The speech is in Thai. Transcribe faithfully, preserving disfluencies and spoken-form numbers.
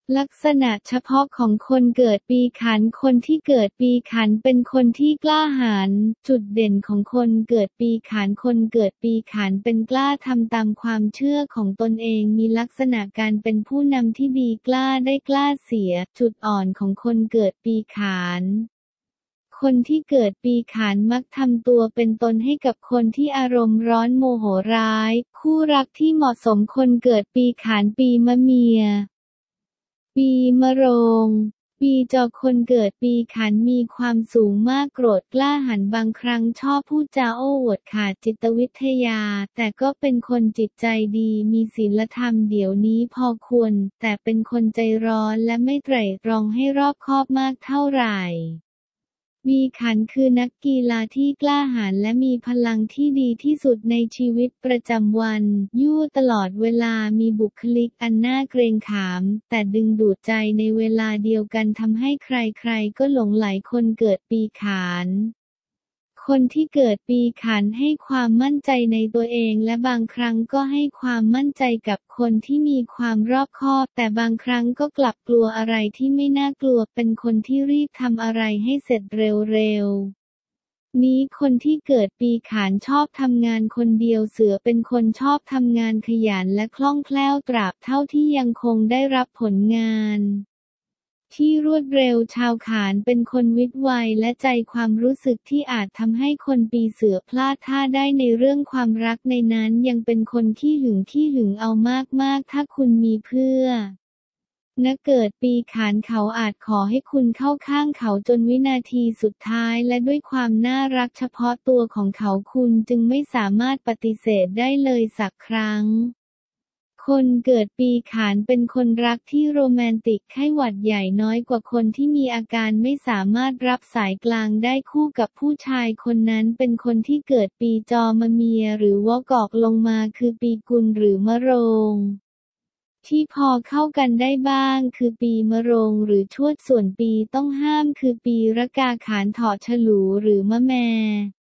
ลักษณะเฉพาะของคนเกิดปีขานคนที่เกิดปีขานเป็นคนที่กล้าหาญจุดเด่นของคนเกิดปีขานคนเกิดปีขานเป็นกล้าทำตามความเชื่อของตนเองมีลักษณะการเป็นผู้นำที่ดีกล้าได้กล้าเสียจุดอ่อนของคนเกิดปีขานคนที่เกิดปีขานมักทำตัวเป็นตนให้กับคนที่อารมณ์ร้อนโมโหร้ายคู่รักที่เหมาะสมคนเกิดปีขานปีมะเมียปีมะโรงปีจอคนเกิดปีขานมีความสูงมากโกรธกล้าหาญบางครั้งชอบพูดจาโอ้อวดขาดจิตวิทยาแต่ก็เป็นคนจิตใจดีมีศีลธรรมเดี๋ยวนี้พอควรแต่เป็นคนใจร้อนและไม่ไตร่ตรองให้รอบคอบมากเท่าไหร่ปีขานคือนักกีฬาที่กล้าหาญและมีพลังที่ดีที่สุดในชีวิตประจำวันยู่ตลอดเวลามีบุคลิกอันน่าเกรงขามแต่ดึงดูดใจในเวลาเดียวกันทำให้ใครๆก็หลงใหลคนเกิดปีขานคนที่เกิดปีขานให้ความมั่นใจในตัวเองและบางครั้งก็ให้ความมั่นใจกับคนที่มีความรอบคอบแต่บางครั้งก็กลับกลัวอะไรที่ไม่น่ากลัวเป็นคนที่รีบทำอะไรให้เสร็จเร็วๆนี้คนที่เกิดปีขานชอบทำงานคนเดียวเสือเป็นคนชอบทำงานขยันและคล่องแคล่วตราบเท่าที่ยังคงได้รับผลงานที่รวดเร็วชาวขานเป็นคนวิตไวและใจความรู้สึกที่อาจทำให้คนปีเสือพลาดท่าได้ในเรื่องความรักในนั้นยังเป็นคนขี้หึงขี้หึงเอามากๆถ้าคุณมีเพื่อนะเกิดปีขานเขาอาจขอให้คุณเข้าข้างเขาจนวินาทีสุดท้ายและด้วยความน่ารักเฉพาะตัวของเขาคุณจึงไม่สามารถปฏิเสธได้เลยสักครั้งคนเกิดปีขานเป็นคนรักที่โรแมนติกไข้หวัดใหญ่น้อยกว่าคนที่มีอาการไม่สามารถรับสายกลางได้คู่กับผู้ชายคนนั้นเป็นคนที่เกิดปีจอมะเมียหรือวอกอกลงมาคือปีกุลหรือมะโรงที่พอเข้ากันได้บ้างคือปีมะโรงหรือชวดส่วนปีต้องห้ามคือปีระกาขานเถาะฉลูหรือมะแม